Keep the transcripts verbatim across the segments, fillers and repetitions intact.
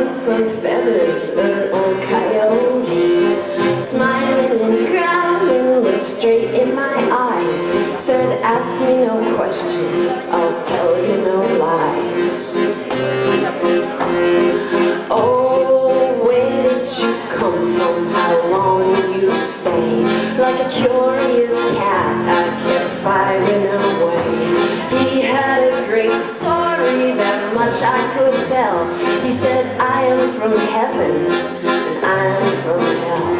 got some feathers of an old coyote. Smiling and growling, looked straight in my eyes. Said, ask me no questions, I'll tell you no lies. Oh, where did you come from? How long will you stay? Like a curious cat, I kept firing away. He had a great story, that much I could tell. He said, I am from heaven, and I am from hell.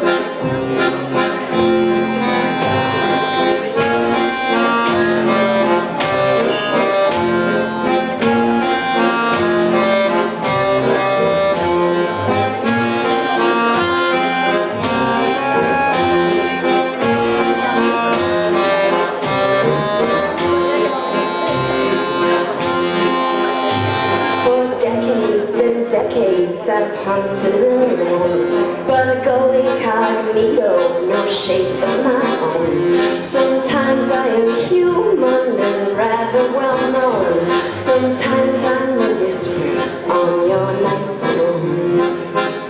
Decades I've hunted and roamed, but I go incognito, no shape of my own. Sometimes I am human and rather well known. Sometimes I'm a whisper on your nights alone.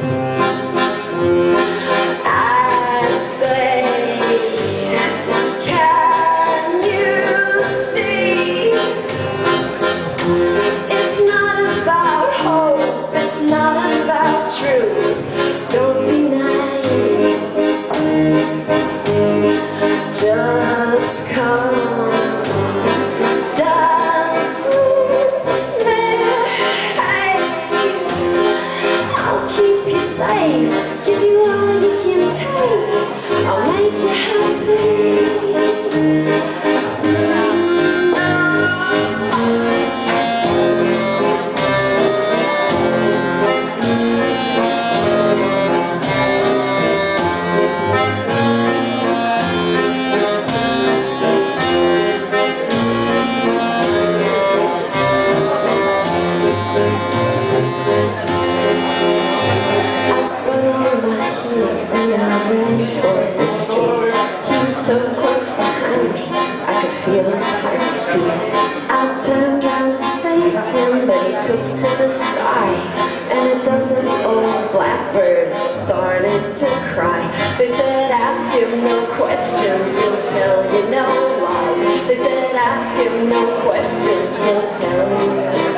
I say, can you see? It's not about hope, it's not about truth. Don't be naive. Just come dance with me. I'll keep you safe, give you all you can take. I'll make you happy. Toward the street, he was so close behind me, I could feel his heartbeat. I turned round to face him, but he took to the sky, and a dozen old blackbirds started to cry. They said, ask him no questions, he'll tell you no lies. They said, ask him no questions, he'll tell you